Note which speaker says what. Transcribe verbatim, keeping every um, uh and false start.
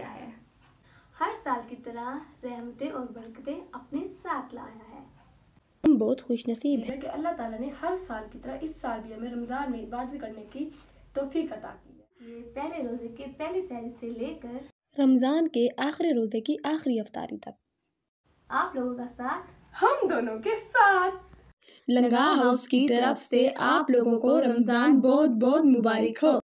Speaker 1: है। हर साल की तरह रहमतें और बरकतें अपने साथ लाया है।
Speaker 2: हम बहुत खुशनसीब हैं
Speaker 1: कि अल्लाह ताला ने हर साल की तरह इस साल भी हमें रमज़ान में इबादत करने की तौफीक अता की है। ये पहले रोजे के पहली सहरी से लेकर
Speaker 2: रमज़ान के आखिरी रोजे की आखिरी इफ्तारी तक
Speaker 1: आप लोगों का साथ हम दोनों के साथ।
Speaker 2: लंगा हाउस की तरफ से आप लोगों को रमज़ान बहुत बहुत मुबारक हो।